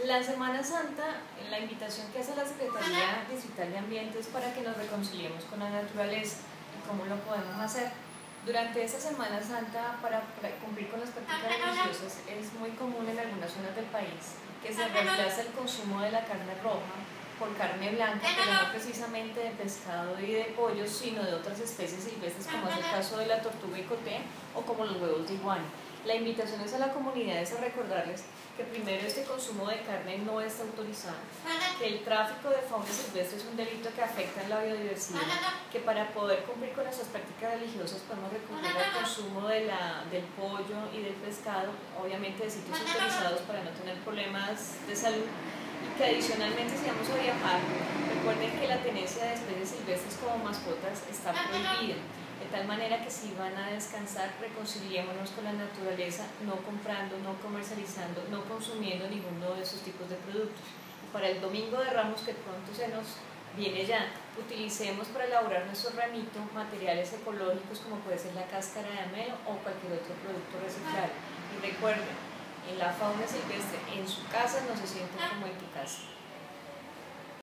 La Semana Santa, la invitación que hace la Secretaría Distrital de Ambiente es para que nos reconciliemos con la naturaleza. ¿Y cómo lo podemos hacer? Durante esta Semana Santa, para cumplir con las prácticas religiosas, es muy común en algunas zonas del país que se reemplaza el consumo de la carne roja por carne blanca, pero no precisamente de pescado y de pollo, sino de otras especies silvestres, como es el caso de la tortuga y coté o como los huevos de iguana. La invitación es a la comunidad es a recordarles que primero este consumo de carne no está autorizado, que el tráfico de fauna silvestre es un delito que afecta a la biodiversidad, que para poder cumplir con nuestras prácticas religiosas podemos recurrir al consumo del pollo y del pescado, obviamente de sitios autorizados para no tener problemas de salud, y que adicionalmente si vamos a viajar, recuerden que la tenencia de especies silvestres como mascotas está prohibida. De tal manera que si van a descansar, reconciliémonos con la naturaleza, no comprando, no comercializando, no consumiendo ninguno de esos tipos de productos. Y para el Domingo de Ramos, que pronto se nos viene ya, utilicemos para elaborar nuestro ramito materiales ecológicos como puede ser la cáscara de amelo o cualquier otro producto reciclable. Y recuerden, en la fauna silvestre, en su casa no se sienten como en tu casa.